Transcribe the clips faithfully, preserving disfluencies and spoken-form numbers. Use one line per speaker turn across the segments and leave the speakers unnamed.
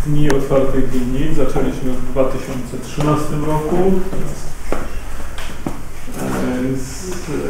Dni Otwartych Winnic. Zaczęliśmy w dwa tysiące trzynastym roku. Z,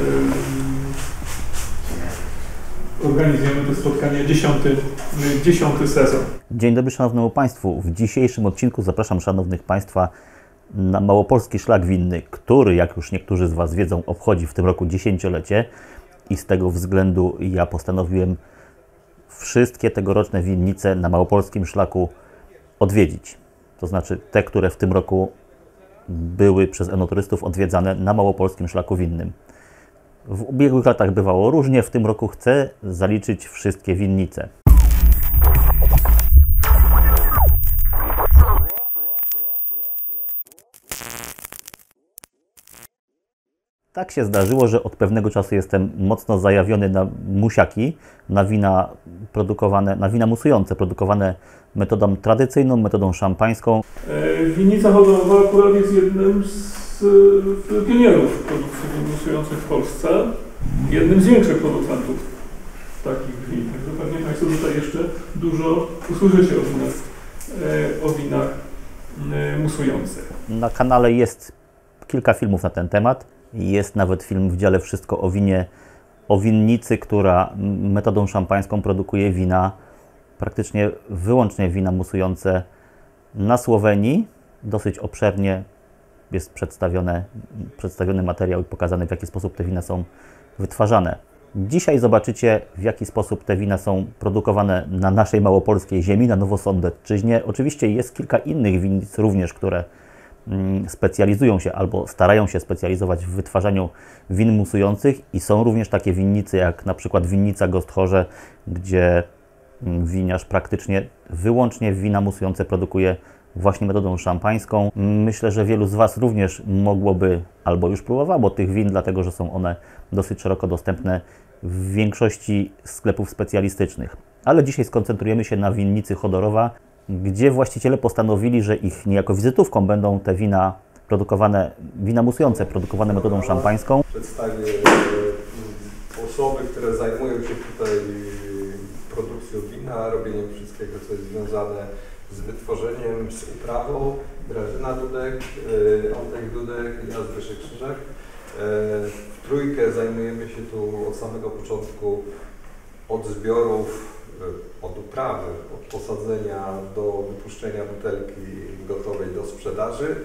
e, organizujemy to spotkanie dziesiąty, dziesiąty sezon.
Dzień dobry Szanownemu Państwu. W dzisiejszym odcinku zapraszam Szanownych Państwa na Małopolski Szlak Winny, który, jak już niektórzy z Was wiedzą, obchodzi w tym roku dziesięciolecie i z tego względu ja postanowiłem wszystkie tegoroczne winnice na Małopolskim Szlaku odwiedzić. To znaczy te, które w tym roku były przez enoturystów odwiedzane na Małopolskim Szlaku Winnym. W ubiegłych latach bywało różnie, w tym roku chcę zaliczyć wszystkie winnice. Tak się zdarzyło, że od pewnego czasu jestem mocno zajawiony na musiaki, na wina produkowane, na wina musujące, produkowane metodą tradycyjną, metodą szampańską.
E, winnica hodowla akurat jest jednym z e, pionierów produkcji win musujących w Polsce. Jednym z większych producentów takich win. Także pewnie Państwo tutaj jeszcze dużo usłyszycie o winach, e, o winach e, musujących.
Na kanale jest kilka filmów na ten temat. Jest nawet film w dziale Wszystko o winie, o winnicy, która metodą szampańską produkuje wina, praktycznie wyłącznie wina musujące na Słowenii. Dosyć obszernie jest przedstawione, przedstawiony materiał i pokazane, w jaki sposób te wina są wytwarzane. Dzisiaj zobaczycie, w jaki sposób te wina są produkowane na naszej małopolskiej ziemi, na Nowosądecczyźnie. Oczywiście jest kilka innych winnic również, które specjalizują się albo starają się specjalizować w wytwarzaniu win musujących i są również takie winnice jak na przykład winnica Gosthorze, gdzie winiarz praktycznie wyłącznie wina musujące produkuje właśnie metodą szampańską. Myślę, że wielu z Was również mogłoby albo już próbowało tych win, dlatego że są one dosyć szeroko dostępne w większości sklepów specjalistycznych. Ale dzisiaj skoncentrujemy się na winnicy Chodorowa, gdzie właściciele postanowili, że ich niejako wizytówką będą te wina produkowane, wina musujące, produkowane metodą szampańską.
Przedstawię osoby, które zajmują się tutaj produkcją wina, robieniem wszystkiego, co jest związane z wytworzeniem, z uprawą. Grażyna Dudek, Antek Dudek i ja Zbyszek Krzyżak. W trójkę zajmujemy się tu od samego początku, od zbiorów, od uprawy, od posadzenia do wypuszczenia butelki gotowej do sprzedaży.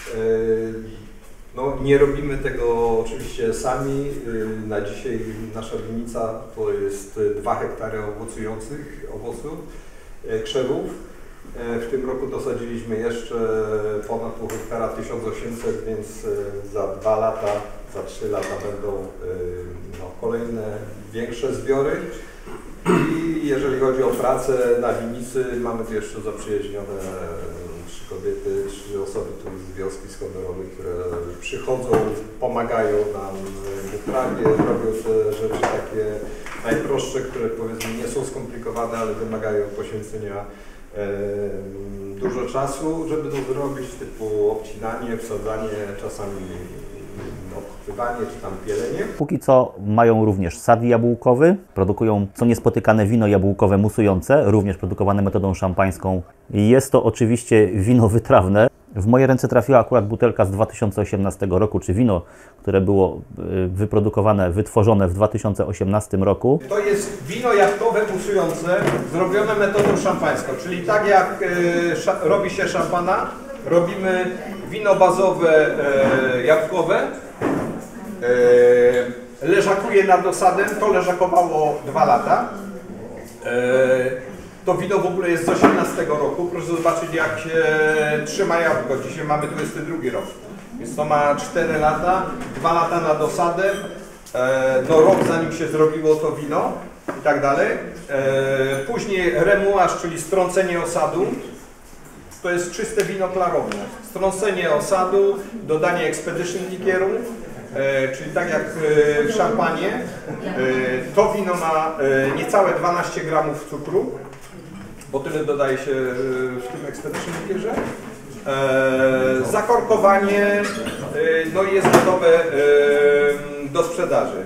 No, nie robimy tego oczywiście sami. Na dzisiaj nasza winnica to jest dwa hektary owocujących owoców, krzewów. W tym roku dosadziliśmy jeszcze ponad pół hektara, tysiąc osiemset, więc za dwa lata, za trzy lata będą no, kolejne większe zbiory. I jeżeli chodzi o pracę na winnicy, mamy tu jeszcze zaprzyjaźnione trzy kobiety, trzy osoby tu z wioski, z Chodorowej, które przychodzą, pomagają nam w uprawie, robią te rzeczy takie najprostsze, które powiedzmy nie są skomplikowane, ale wymagają poświęcenia e, dużo czasu, żeby to zrobić, typu obcinanie, wsadzanie, czasami odkrywanie czy tam pielenie.
Póki co mają również sad jabłkowy, produkują co niespotykane wino jabłkowe musujące, również produkowane metodą szampańską. Jest to oczywiście wino wytrawne. W moje ręce trafiła akurat butelka z dwa tysiące osiemnastego roku, czy wino, które było wyprodukowane, wytworzone w dwa tysiące osiemnastym roku.
To jest wino jabłkowe musujące, zrobione metodą szampańską, czyli tak jak y, robi się szampana, robimy wino bazowe e, jabłkowe, e, leżakuje nad osadem, to leżakowało dwa lata. E, to wino w ogóle jest z osiemnastego roku, proszę zobaczyć jak się trzyma jabłko, dzisiaj mamy dwudziesty drugi rok, więc to ma cztery lata, dwa lata nad osadem, e, no rok zanim się zrobiło to wino i tak dalej. E, później remuaż, czyli strącenie osadu. To jest czyste wino klarowne. Strącenie osadu, dodanie expedition likieru, e, czyli tak jak e, w szampanie. E, to wino ma e, niecałe dwanaście gramów cukru, bo tyle dodaje się w tym expedition likierze. E, zakorkowanie, e, no i jest gotowe e, do sprzedaży.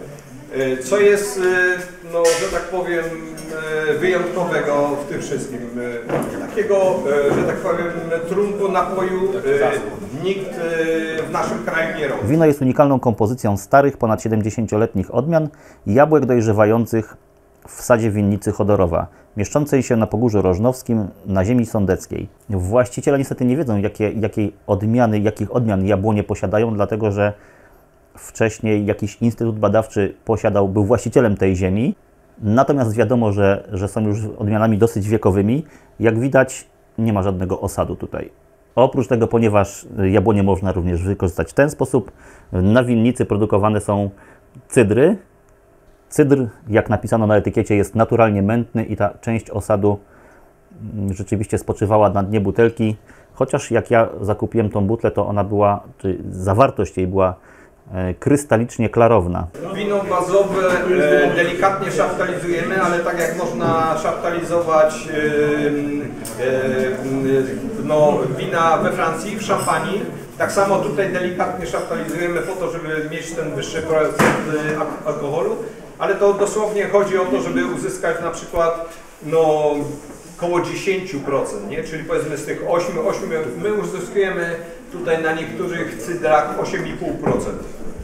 Co jest, no, że tak powiem, wyjątkowego w tym wszystkim? Takiego, że tak powiem, trunku napoju nikt w naszym kraju nie robi.
Wino jest unikalną kompozycją starych, ponad siedemdziesięcioletnich odmian jabłek dojrzewających w sadzie winnicy Chodorowa, mieszczącej się na Pogórzu Rożnowskim na ziemi sądeckiej. Właściciele niestety nie wiedzą, jakie, jakiej odmiany, jakich odmian jabłonie posiadają, dlatego że wcześniej jakiś instytut badawczy posiadał, był właścicielem tej ziemi. Natomiast wiadomo, że, że są już odmianami dosyć wiekowymi. Jak widać, nie ma żadnego osadu tutaj. Oprócz tego, ponieważ jabłonie można również wykorzystać w ten sposób, na winnicy produkowane są cydry. Cydr, jak napisano na etykiecie, jest naturalnie mętny i ta część osadu rzeczywiście spoczywała na dnie butelki. Chociaż jak ja zakupiłem tą butlę, to ona była, czy zawartość jej była krystalicznie klarowna.
Wino bazowe e, delikatnie szaftalizujemy, ale tak jak można szaftalizować e, e, no, wina we Francji, w szampanii, tak samo tutaj delikatnie szaftalizujemy po to, żeby mieć ten wyższy procent alkoholu, ale to dosłownie chodzi o to, żeby uzyskać na przykład no, około dziesięć procent, nie? Czyli powiedzmy z tych ośmiu, ośmiu my uzyskujemy tutaj na niektórych cydrach osiem i pół procent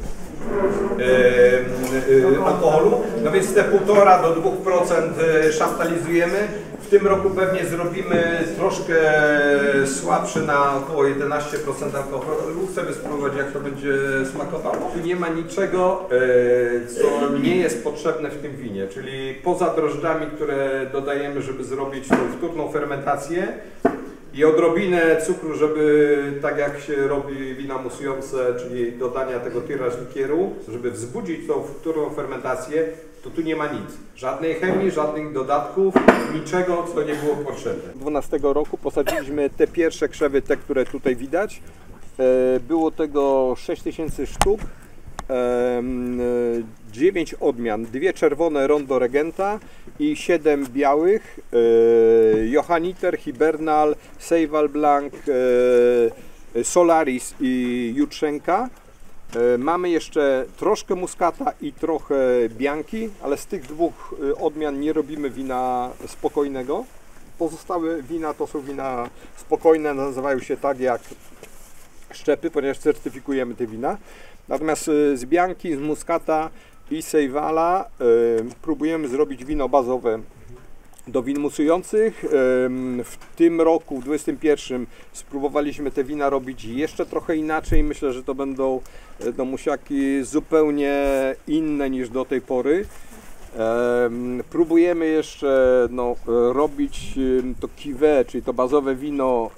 alkoholu, no więc te półtora do dwóch procent szaftalizujemy. W tym roku pewnie zrobimy troszkę słabszy na około jedenaście procent alkoholu. Chcemy spróbować, jak to będzie smakowało. Tu nie ma niczego, co nie jest potrzebne w tym winie, czyli poza drożdżami, które dodajemy, żeby zrobić tą wtórną fermentację, i odrobinę cukru, żeby tak jak się robi wina musujące, czyli dodania tego tiraż likieru, żeby wzbudzić tą wtórną fermentację, to tu nie ma nic. Żadnej chemii, żadnych dodatków, niczego, co nie było potrzebne. dwunastego roku posadziliśmy te pierwsze krzewy, te, które tutaj widać. Było tego sześć tysięcy sztuk, dziewięć odmian, dwie czerwone Rondo Regenta i siedem białych, Johanniter, Hibernal, Seyval Blanc, Solaris i Jutrzenka. Mamy jeszcze troszkę muskata i trochę bianki, ale z tych dwóch odmian nie robimy wina spokojnego. Pozostałe wina to są wina spokojne, nazywają się tak jak szczepy, ponieważ certyfikujemy te wina. Natomiast z bianki, z muskata i Seyvala próbujemy zrobić wino bazowe do win musujących. W tym roku, w dwudziestym pierwszym, spróbowaliśmy te wina robić jeszcze trochę inaczej. Myślę, że to będą no, musiaki zupełnie inne niż do tej pory. Próbujemy jeszcze no, robić to cuvée, czyli to bazowe wino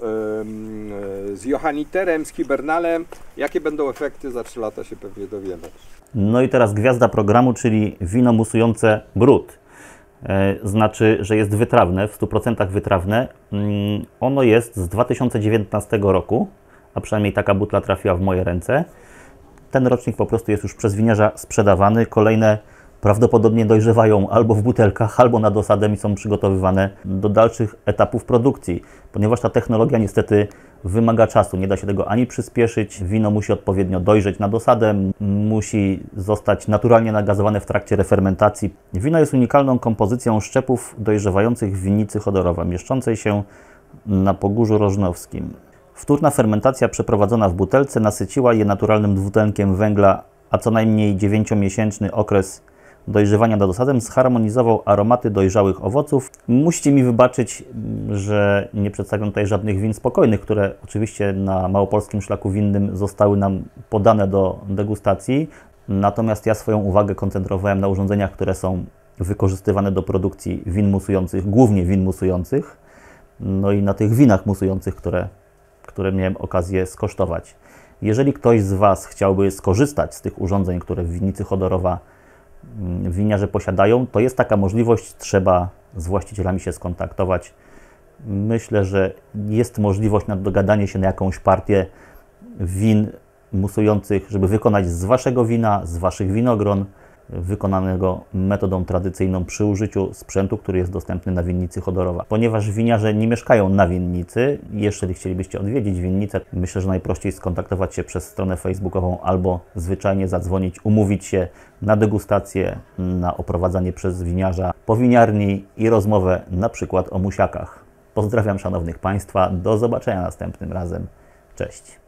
z Johanniterem, z Hibernalem. Jakie będą efekty, za trzy lata się pewnie dowiemy.
No i teraz gwiazda programu, czyli wino musujące brut. Znaczy, że jest wytrawne, w stu procentach wytrawne. Ono jest z dwa tysiące dziewiętnastego roku, a przynajmniej taka butla trafiła w moje ręce. Ten rocznik po prostu jest już przez winiarza sprzedawany. Kolejne prawdopodobnie dojrzewają albo w butelkach, albo nad osadem i są przygotowywane do dalszych etapów produkcji. Ponieważ ta technologia niestety wymaga czasu, nie da się tego ani przyspieszyć, wino musi odpowiednio dojrzeć nad osadem, musi zostać naturalnie nagazowane w trakcie refermentacji. Wino jest unikalną kompozycją szczepów dojrzewających w winnicy Chodorowa, mieszczącej się na Pogórzu Rożnowskim. Wtórna fermentacja przeprowadzona w butelce nasyciła je naturalnym dwutlenkiem węgla, a co najmniej dziewięciomiesięczny okres dojrzewania nad osadem zharmonizował aromaty dojrzałych owoców. Musicie mi wybaczyć, że nie przedstawiam tutaj żadnych win spokojnych, które oczywiście na małopolskim szlaku winnym zostały nam podane do degustacji. Natomiast ja swoją uwagę koncentrowałem na urządzeniach, które są wykorzystywane do produkcji win musujących, głównie win musujących, no i na tych winach musujących, które, które miałem okazję skosztować. Jeżeli ktoś z Was chciałby skorzystać z tych urządzeń, które w winnicy Chodorowa winiarze posiadają, to jest taka możliwość, trzeba z właścicielami się skontaktować. Myślę, że jest możliwość na dogadanie się na jakąś partię win musujących, żeby wykonać z Waszego wina, z Waszych winogron. wykonanego metodą tradycyjną przy użyciu sprzętu, który jest dostępny na winnicy Chodorowa. Ponieważ winiarze nie mieszkają na winnicy, jeżeli chcielibyście odwiedzić winnicę, myślę, że najprościej skontaktować się przez stronę facebookową albo zwyczajnie zadzwonić, umówić się na degustację, na oprowadzanie przez winiarza po winiarni i rozmowę na przykład o musiakach. Pozdrawiam szanownych Państwa, do zobaczenia następnym razem. Cześć.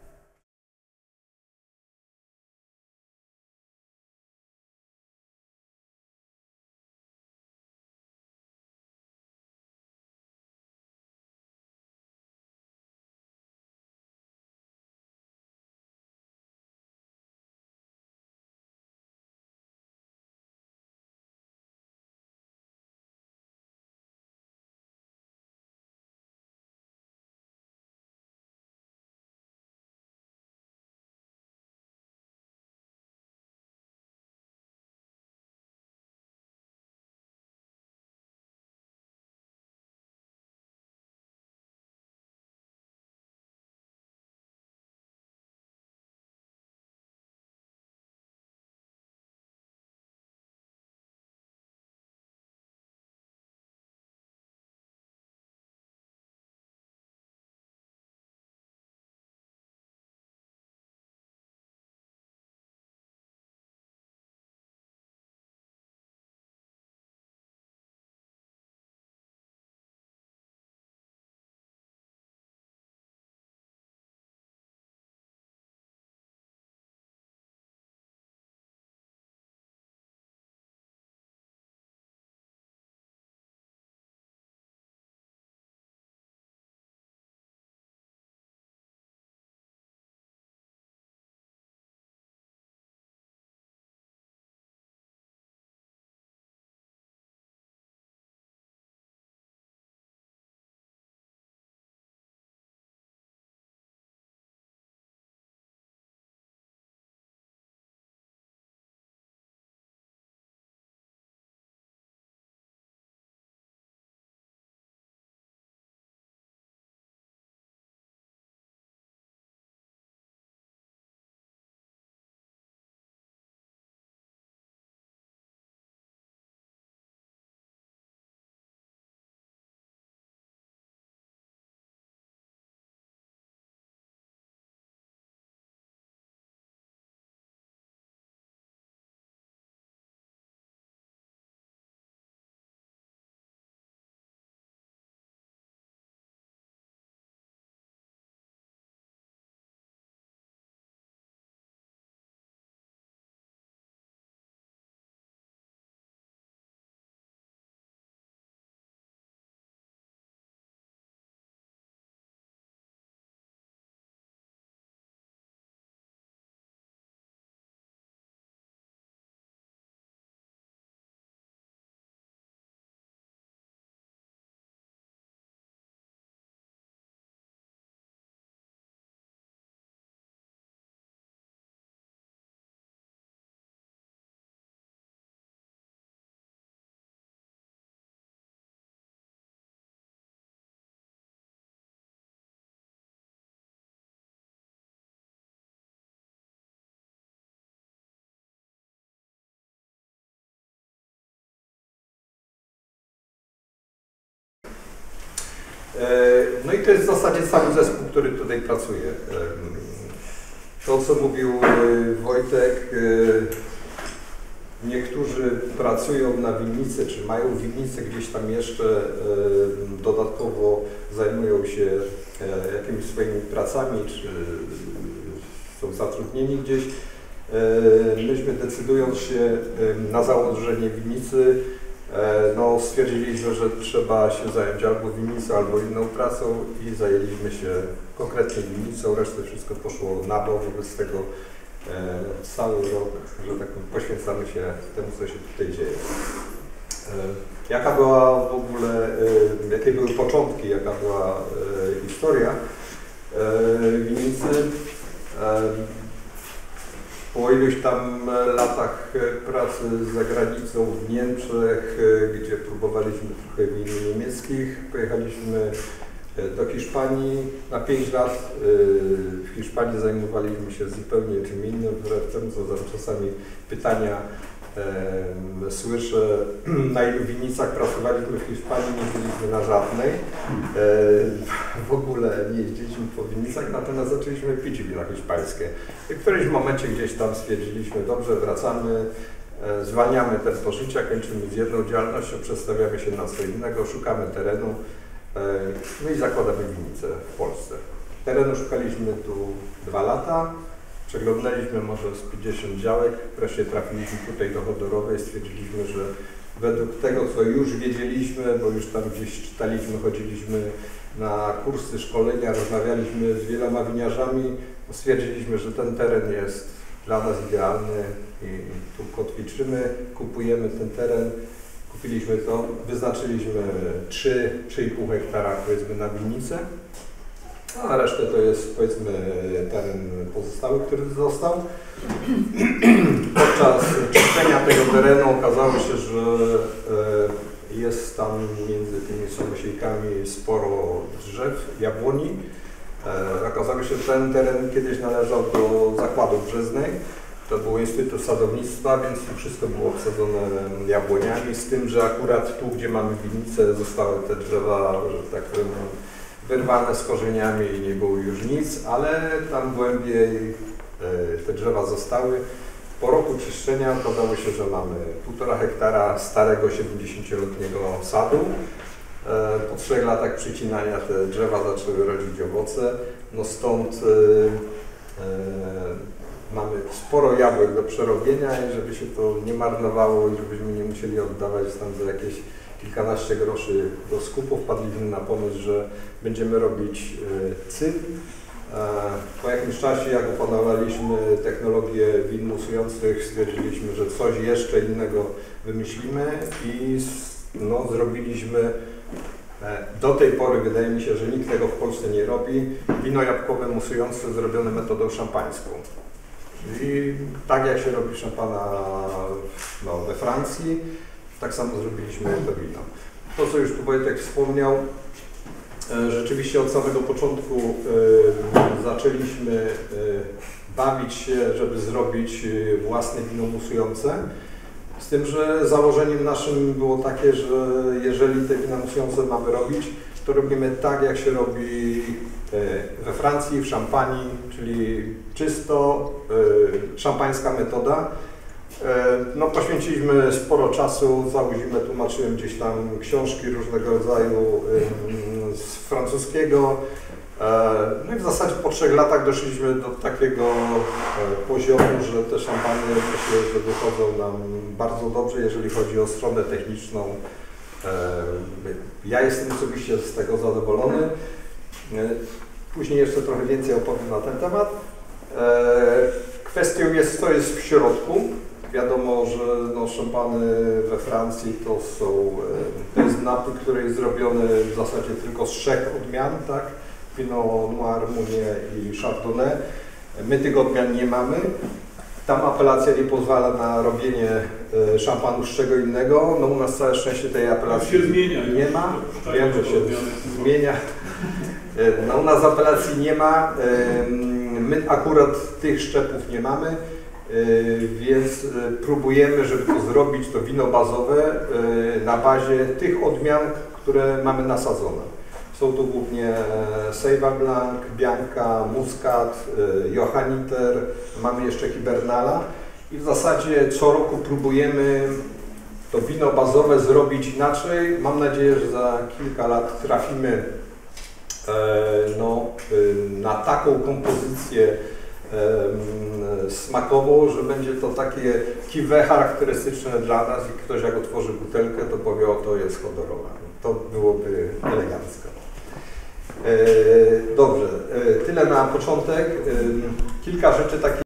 No i to jest w zasadzie cały zespół, który tutaj pracuje. To, co mówił Wojtek, niektórzy pracują na winnicy, czy mają winnicę gdzieś tam jeszcze, dodatkowo zajmują się jakimiś swoimi pracami, czy są zatrudnieni gdzieś. Myśmy, decydując się na założenie winnicy, no, stwierdziliśmy, że trzeba się zająć albo winnicą, albo inną pracą i zajęliśmy się konkretnie winnicą, resztę wszystko poszło na bok, wobec tego e, cały rok, że tak powiem, poświęcamy się temu, co się tutaj dzieje. E, jaka była w ogóle, e, jakie były początki, jaka była e, historia e, winnicy? E, Po iluś tam latach pracy za granicą w Niemczech, gdzie próbowaliśmy trochę win niemieckich, pojechaliśmy do Hiszpanii na pięć lat. W Hiszpanii zajmowaliśmy się zupełnie czym innym, wbrew temu, co tam czasami pytania E, słyszę, na ilu winnicach pracowaliśmy w Hiszpanii, nie byliśmy na żadnej. E, w ogóle nie jeździliśmy po winnicach, natomiast zaczęliśmy pić wina hiszpańskie. I w którymś momencie gdzieś tam stwierdziliśmy, dobrze, wracamy, e, zwalniamy tempo życia, kończymy z jedną działalnością, przestawiamy się na co innego, szukamy terenu, e, no i zakładamy winnicę w Polsce. Terenu szukaliśmy tu dwa lata. Przeglądaliśmy może z pięćdziesiąt działek, wreszcie trafiliśmy tutaj do Chodorowej, stwierdziliśmy, że według tego, co już wiedzieliśmy, bo już tam gdzieś czytaliśmy, chodziliśmy na kursy, szkolenia, rozmawialiśmy z wieloma winiarzami, stwierdziliśmy, że ten teren jest dla nas idealny i tu kotwiczymy, kupujemy ten teren, kupiliśmy to, wyznaczyliśmy trzy trzy i pół hektara powiedzmy na winnicę. A resztę to jest powiedzmy teren pozostały, który został. Podczas czyszczenia tego terenu okazało się, że jest tam między tymi samosiejkami sporo drzew, jabłoni. Okazało się, że ten teren kiedyś należał do Zakładu Brzezdnej. To był Instytut Sadownictwa, więc to wszystko było obsadzone jabłoniami, z tym, że akurat tu, gdzie mamy winnicę, zostały te drzewa, że tak powiem, wyrwane z korzeniami i nie było już nic, ale tam głębiej te drzewa zostały. Po roku czyszczenia okazało się, że mamy półtora hektara starego siedemdziesięcioletniego sadu. Po trzech latach przycinania te drzewa zaczęły rodzić owoce. No stąd mamy sporo jabłek do przerobienia i żeby się to nie marnowało i żebyśmy nie musieli oddawać tam za jakieś kilkanaście groszy do skupu, wpadliśmy na pomysł, że będziemy robić cyn. Po jakimś czasie, jak opanowaliśmy technologię win musujących, stwierdziliśmy, że coś jeszcze innego wymyślimy i no, zrobiliśmy, do tej pory wydaje mi się, że nikt tego w Polsce nie robi, wino jabłkowe musujące zrobione metodą szampańską. Czyli tak jak się robi szampana no, we Francji, tak samo zrobiliśmy to wino. To, co już tu Wojtek wspomniał, rzeczywiście od samego początku y, zaczęliśmy y, bawić się, żeby zrobić własne wino musujące. Z tym, że założeniem naszym było takie, że jeżeli te wina musujące mamy robić, to robimy tak, jak się robi y, we Francji, w Szampanii, czyli czysto y, szampańska metoda. No, poświęciliśmy sporo czasu, całą zimę tłumaczyłem gdzieś tam książki różnego rodzaju z francuskiego. No i w zasadzie po trzech latach doszliśmy do takiego poziomu, że te szampanie myślę, że wychodzą nam bardzo dobrze, jeżeli chodzi o stronę techniczną. Ja jestem osobiście z tego zadowolony. Później jeszcze trochę więcej opowiem na ten temat. Kwestią jest, co jest w środku. Wiadomo, że no, szampany we Francji to są, to jest napój, który jest zrobiony w zasadzie tylko z trzech odmian, tak? Pinot Noir, Meunier i Chardonnay. My tych odmian nie mamy. Tam apelacja nie pozwala na robienie szampanu z czego innego. No u nas całe szczęście tej apelacji
się zmienia,
nie ma. Wiem, że się zmienia. No u nas apelacji nie ma. My akurat tych szczepów nie mamy. Więc próbujemy, żeby to zrobić, to wino bazowe na bazie tych odmian, które mamy nasadzone. Są to głównie Seyva Blanc, Bianca, Muscat, Johanniter, mamy jeszcze Hibernala i w zasadzie co roku próbujemy to wino bazowe zrobić inaczej. Mam nadzieję, że za kilka lat trafimy no, na taką kompozycję smakowo, że będzie to takie kiwe charakterystyczne dla nas i ktoś jak otworzy butelkę, to powie, o, to jest Chodorowa. To byłoby elegancko. Dobrze, tyle na początek. Kilka rzeczy takich